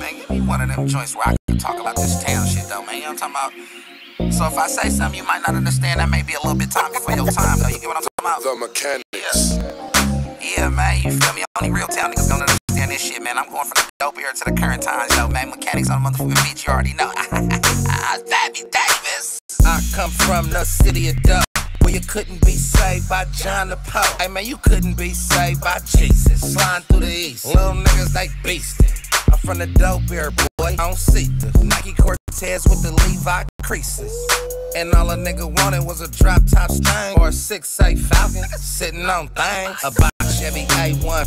man. Give me one of them joints where I can talk about this town shit, though, man. You know what I'm talking about? So if I say something you might not understand, that may be a little bit time before your time, though. You get what I'm talking about? The Mechanics. Yeah, man, you feel me? Only real town niggas gonna understand this shit, man. I'm going from the dope era to the current times, though, man. Mechanics on the motherfucking beat, you already know. Fabby Davis. I come from the city of dope, where you couldn't be saved by John the Pope. Hey, man, you couldn't be saved by Jesus. Sliding through the east, little niggas, they beastin'. I'm from the dope era, boy, I don't see the Nike Cortez with the Levi creases. And all a nigga wanted was a drop-top stain or a 6'8 Falcon sitting on things. A box Chevy A1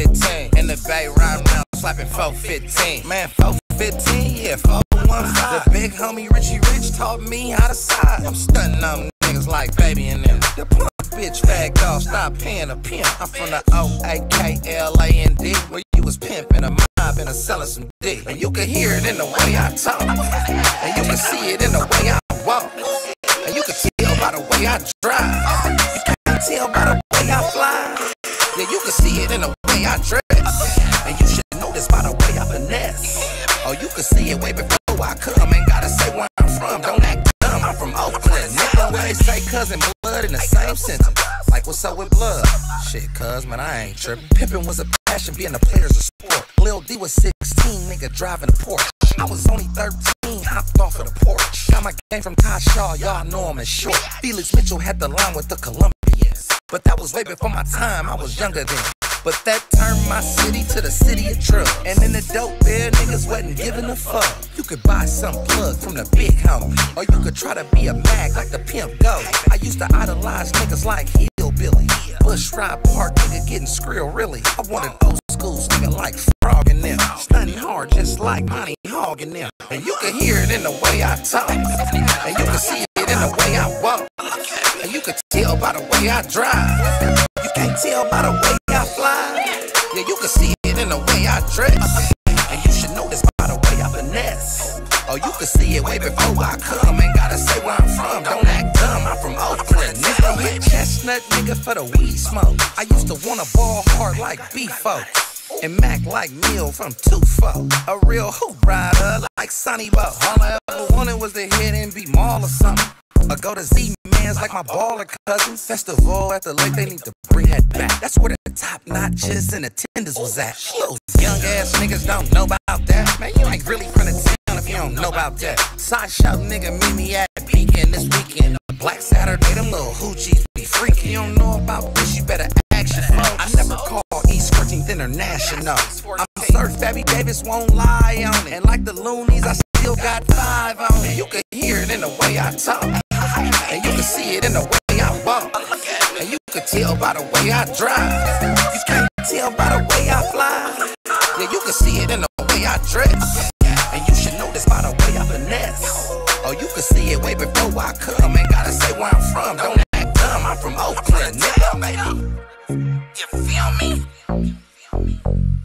415 in the Bay riding around slapping 415. Man, 415, yeah, 415. The big homie Richie Rich taught me how to side. I'm stunting on niggas like Baby and them. The punk bitch fag dog, stop paying a pimp. I'm from the O-A-K-L-A-N-D, where you was pimping a mob and a selling some dick. And you can hear it in the way I talk, and you can see it in the way I walk, and you can tell by the way I drive. You can't tell by the way I fly. Yeah, you can see it in the way I dress, and you should know this by the way I finesse. Oh, you can see it way before I come. Ain't gotta say where I'm from, don't act dumb. I'm from Oakland, nigga. Where they say cousin blood in the same sentence. Like what's up with blood? Shit, cuz, man, I ain't trippin'. Pimpin' was a passion, being a player's a sport. Lil D was 16, nigga, driving a Porsche. I was only 13, hopped off of the porch. Got my game from Ty Shaw, y'all know him as short. Felix Mitchell had the line with the Colombians, but that was way before my time, I was younger then. But that turned my city to the city of drugs. And in the dope there, niggas wasn't giving a fuck. You could buy some plug from the big homie, or you could try to be a mag like the pimp go. I used to idolize niggas like Hillbilly, Bush Ride Park, nigga getting skrill really. I wanted old school nigga like Frog and them, stunning hard just like Monty Hog and them. And you can hear it in the way I talk, and you can see it in the way I walk, and you can tell by the way I drive. You can't tell by the way I fly. Yeah, you can see it in the way I dress, and you should know this by the way I finesse. Oh, you can see it way before I come. Ain't gotta say where I'm from, don't act dumb. I'm from Oakland, nigga. Hit chestnut, nigga, for the weed smoke. I used to wanna ball hard like B-Folk, and Mac like Neil from 2-4. A real hoop rider like Sonny Bo. All I ever wanted was to hit and be Mall or something, or go to Z-Mans like my baller cousins. Festival at the lake, they need to bring that back. That's where the top notches and attenders was at. Those young ass niggas don't know about that. Man, you ain't really from the town if you don't know about that. Sideshow nigga meet me at Pekin this weekend. Black Saturday, them little hoochies be freaking. You don't know about this, you better ask your folks. I never call East 14th International. I'm Sir Fabby Davis, won't lie on it. And like the Loonies, I still got 5 on it. You can hear it in the way I talk, and you can see it in the way I walk, and you can tell by the way I drive. You can't tell by the way I fly. Yeah, you can see it in the way I dress, and you should know this by the way I finesse. Oh, you can see it way before I come. Ain't gotta say where I'm from, don't act dumb. I'm from Oakland, nigga. You feel me?